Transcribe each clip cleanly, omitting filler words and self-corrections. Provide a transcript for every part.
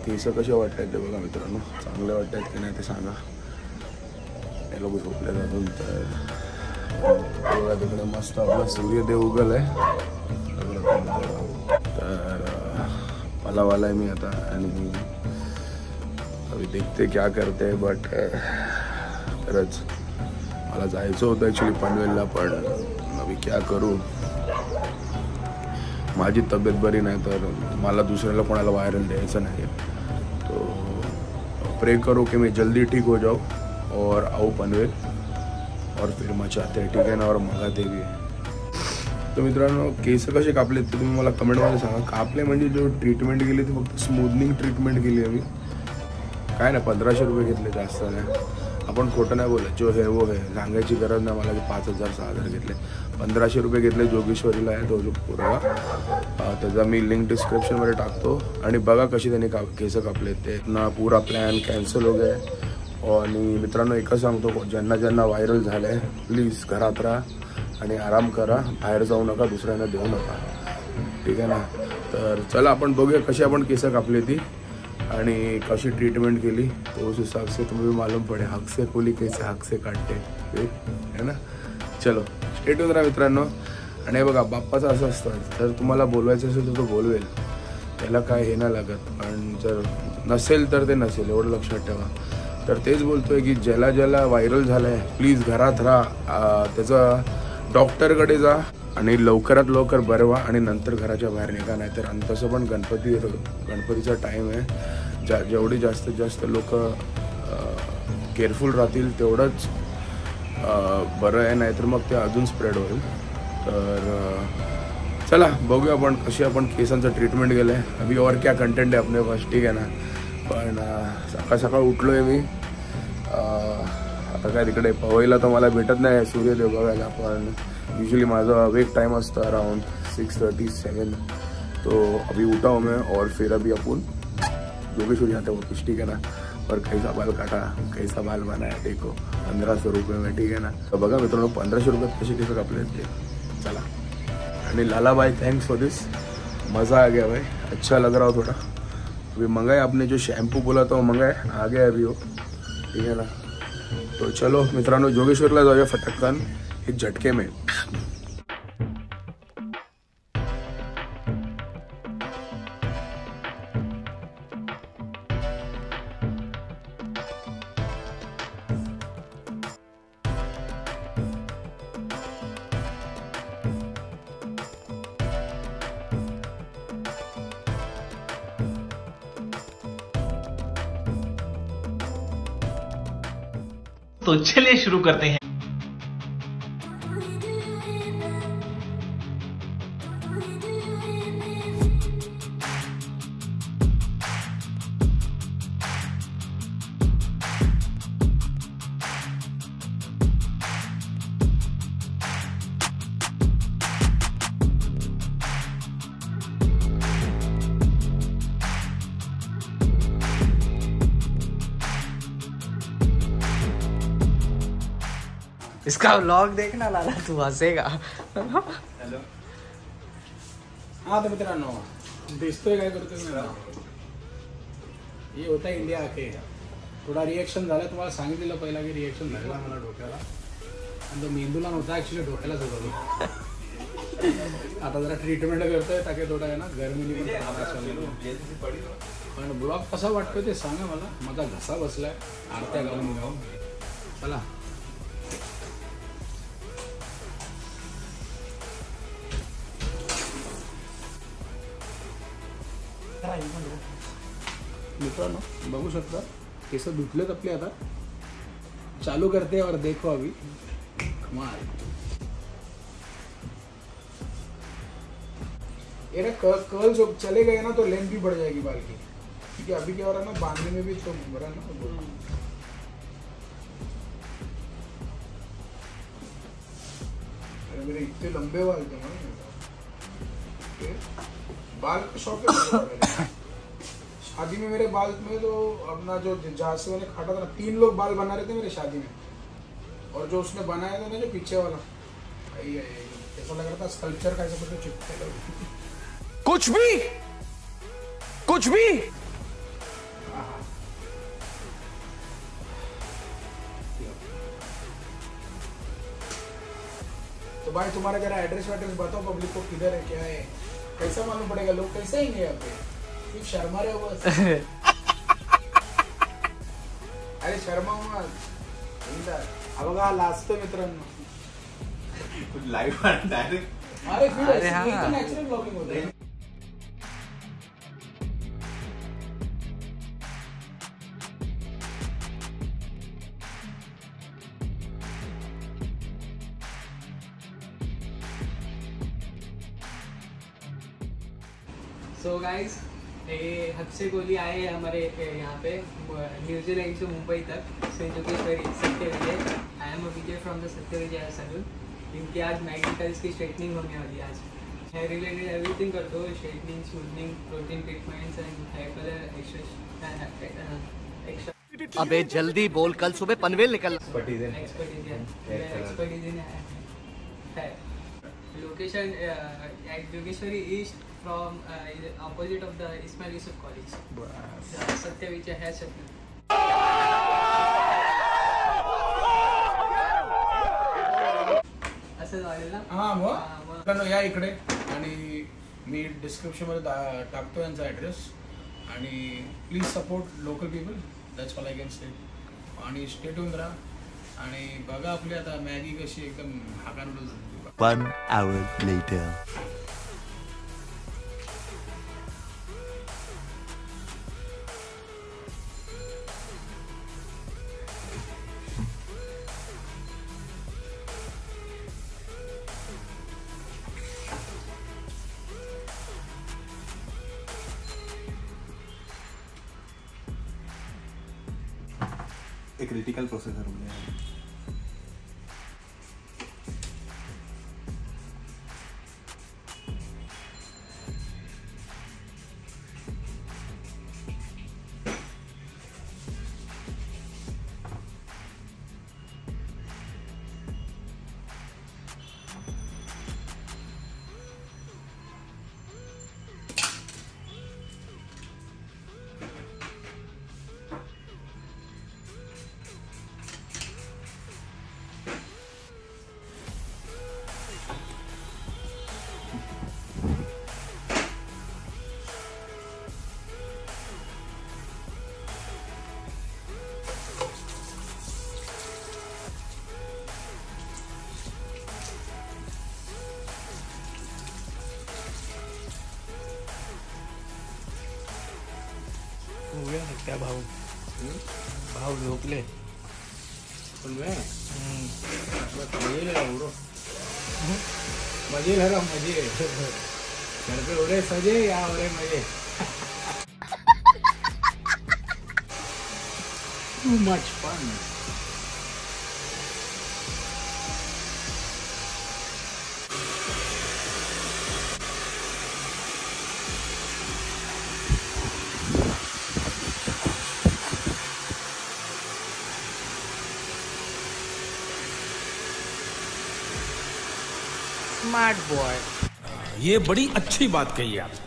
Case कसे वाटतात ते बघा मित्रांनो, चांगले वाटतात की नाही ते सांगा. हे लोक झोपले जातून तर बघा तिकडे मस्त आपला सूर्यदेव उगल आहे. तर मला वाला आहे मी आता आणि अभी देखते क्या करते. बट खरंच मला जायचं होतं ॲक्च्युली पनवेलला, पण अभी क्या करू, माझी तब्येत बरी नाही तर मला दुसऱ्याला कोणाला वायरल द्यायचं नाही. तो प्रे करो कि मैं जल्दी ठीक हो जाऊँ और आऊँ पनवेल और फिर मचाते हैं, ठीक है ना, और मगाते भी. तर मित्रांनो केस कसे कापले ते तुम्ही मला कमेंटमध्ये सांगा. कापले म्हणजे जो ट्रीटमेंट केली ती फक्त स्मूथनिंग ट्रीटमेंट केली आहे मी. काय ना 1500 रुपये घेतले, जास्त नाही. आपण खोटं नाही बोलत, जो है वो है, सांगायची गरज नाही मला की 5000-6000 घेतले. 1500 रुपये घेतले. जोगेश्वरीला आहे तो जो पोरगा, त्याचा मी लिंक डिस्क्रिप्शनमध्ये टाकतो. आणि बघा कशी त्यांनी केस कापले ते ना. पुरा प्लॅन कॅन्सल हो गया. आणि मित्रांनो एकच सांगतो, ज्यांना ज्यांना व्हायरल झालं आहे प्लीज घरात राहा आणि आराम करा, बाहेर जाऊ नका, दुसऱ्यांना देऊ नका, ठीक आहे ना. तर चला आपण बघूया कशी आपण केस कापली ती आणि कशी ट्रीटमेंट केली. तो उस हिसाब से तुम्हें भी मालूम पडे हक से कोली कैसे हक से काटते है ना. चलो स्टेट होत राहा मित्रांनो. आणि बघा बाप्पाचं असं असतं, जर तुम्हाला बोलवायचं असेल तर तो बोलवेल, त्याला काय हे नाही लागत. पण जर नसेल तर ते नसेल, एवढं लक्षात ठेवा. तर तेच बोलतोय की ज्याला ज्याला व्हायरल झालं आहे प्लीज घरात राहा, त्याचा डॉक्टरकडे जा आणि लवकरात लवकर बरं व्हा आणि नंतर घराच्या बाहेर निघा. नाही तर आणि तसं पण गणपतीचा टाईम आहे. जेवढी जास्तीत जास्त लोक केअरफुल राहतील तेवढंच बरं आहे, नाहीतर मग ते अजून स्प्रेड होईल. तर चला बघूया आपण कशी आपण केसांचं ट्रीटमेंट केलं आहे. अभी और क्या कंटेंट आहे आपले पास, ठीक आहे ना. पण सकाळ सकाळ उठलो आहे मी. आता काय तिकडे पवईला तर मला भेटत नाही सूर्यदेव बघायला, पण यूजुअली माझा वेक टाइम असतो अराउंड 6:37. तो अभी उठा हूँ मैं और फिर अभी अपन जोगेश्वरी जाते हैं वापस, ठीक है ना. और कैसा बाल काटा, कैसा बाल बनाया देखो, 1500 रुपये में, ठीक है ना. तो बघा मित्रांनो 1500 रुपये कसे केस कापले ते. चला. आणि लाला भाई थैंक्स फॉर दिस, मज़ा आ गया भाई, अच्छा लग रहा हो थोड़ा. अभी मंगाए आपने जो शैम्पू बोला था वो मंगाए, आ गया अभी वो, ठीक है ना. तो चलो मित्रांनो जोगेश्वरला जाऊया फटकन एक झटके में. तो चलिए शुरू करते हैं. इसका व्लॉग देखना लाला, तू हसेगा. हॅलो. हाँ तो मित्रांनो दिसतोय काय करतोय मी. हे होता इंडिया आके थोडा रिएक्शन झाला. तुम्हाला सांगितलेलं पहिला की रिएक्शन झालेला मला डोक्याला, आणि तो मेंदूला नव्हता ॲक्च्युली, डोक्यालाच होता. आता जरा ट्रीटमेंट करतोय ताकि थोडा आहे ना गरमीने पण ब्लॉग कसा वाटतोय ते सांगा मला. माझा घसा बसलाय आरत्या घालून घालून. चला. मित्रांनो बघू शकता केस धुतलेत आपले. आता चालू करते और देखो अभी कमाल. ये कर्ल जो चले गए ना तो लेंथ भी बढ़ जाएगी बाल की, क्योंकि अभी क्या हो रहा है ना बांधने में भी तो बड़ा ना. मेरे इतने लंबे बाल थे, बाल का शौक है. शादी में मेरे बाल में तो अपना जो जहाँ से मैंने काटा था ना 3 लोग बाल बना रहे थे मेरे शादी में, और जो उसने बनाया था ना जो पीछे वाला, ऐसा लग रहा था स्कल्पचर का ऐसा कुछ चिपका. कुछ भी भाई तुम्हारा जरा एड्रेस वैड्रेस बताओ पब्लिक को, किधर है क्या है, कैसा मालूम पड़ेगा, लोग कैसे आएंगे यहाँ पे, सिर्फ शर्मा रहे हो बस। अरे शर्मा मत बघा लाजतो मित्रांनो, लाईव्ह डायरेक्ट. अरे फिर अरे हाँ. नॅचरल ब्लॉगिंग होतं. सो गाइस, ये हद से गोली आए हैं हमारे यहाँ पे न्यूजीलैंड से मुंबई तक, से Jogeshwari Satya Vijay. I am Vijay from the Satya Vijay salon. इनकी आज मैग्नेटाइज की स्ट्रेटनिंग होने वाली है. आज हेयर रिलेटेड एवरीथिंग करते हो, straightening, smoothening, protein treatments and hair colour extra. अबे जल्दी बोल, कल सुबह पनवेल निकल. Expertise in hair. Location at Jogeshwari East from opposite of the Ismail Yusuf College. The Satya Vijay Hair Salon. असं झालेलं ना. हा मग मित्रांनो या इकडे, आणि मी डिस्क्रिप्शनमध्ये टाकतो यांचा ॲड्रेस, आणि please support local people, that's all I can say. आणि स्टे ट्यून राहा आणि बघा आपली आता मॅगी कशी एकदम हाकान उडत. 1 hour later. एक क्रिटिकल प्रोसेसर म्हणजे क्या भाऊ भाऊ झोपले पण मैं मजे उड़ो मजे लगा मजे घर पे हो रहे सजे या हो रहे मजे. Too much fun. Smart boy. ये बड़ी अच्छी बात कही आप.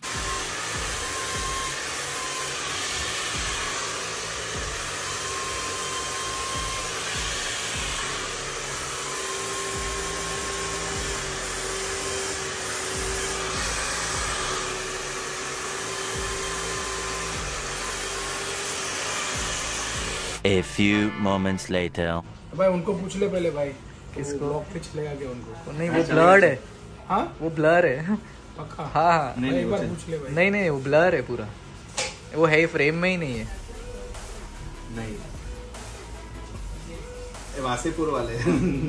A few moments later. भाई उनको पूछ ले पहले भाई, किसको? लॉक पे चलेगा क्या उनको? नहीं वो ब्लर्ड है. हाँ वो ब्लर है. पक्का. हाँ हाँ. भाई एक बार पूछ ले भाई. नहीं नहीं वो ब्लर है पूरा. वो है फ्रेम में ही नहीं है. नहीं वासेपुर वाले.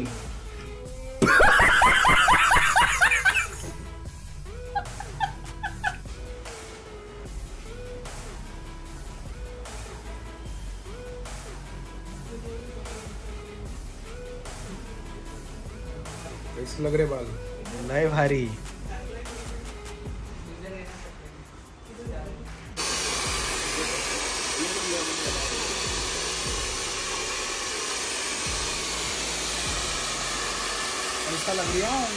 कैसे लग रहे बाल? नहीं भारी. ऐसा लग रहा है.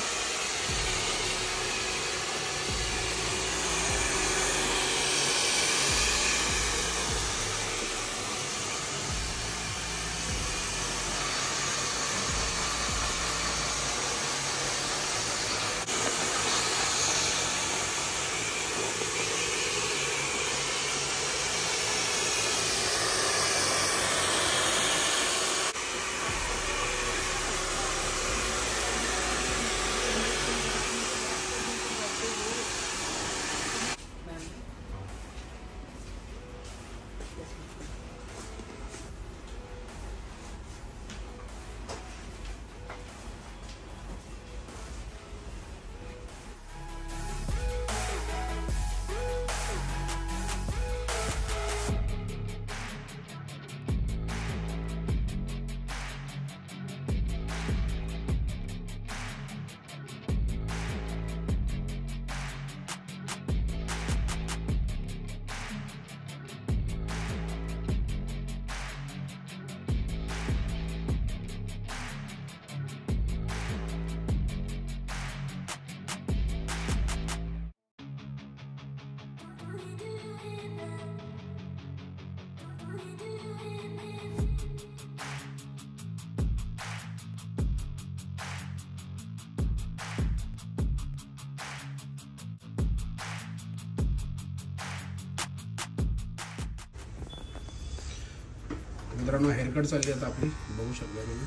मित्रांनो हेअरकट चालली आता आपली, बघू शकता तुम्ही.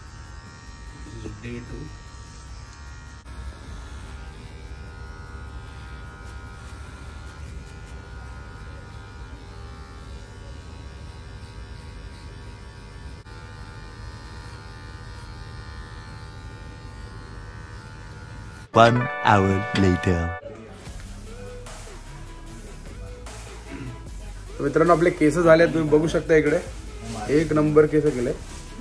Day 2. One hour later. तर मित्रांनो आपले केस झाले, तुम्ही बघू शकता इकडे एक नंबर केस केले.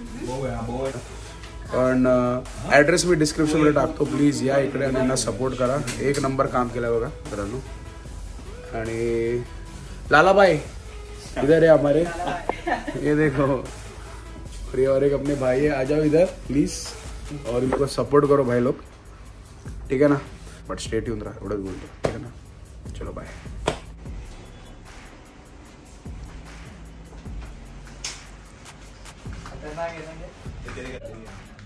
पण ॲड्रेस मी डिस्क्रिप्शनमध्ये टाकतो, प्लीज या इकडे आणि यांना सपोर्ट करा. एक नंबर काम केलं बघा मित्रांनो. आणि लालाभाई इधर है हमारे, ये देखो, और एक अपने भाई है, आ जाओ इधर प्लीज और इनको सपोर्ट करो भाई लोग, ठीक है ना. बट स्टे ट्यून रहा, एवढंच बोलतो, ठीक है ना. चलो बाय. खतरनाक है ना ये?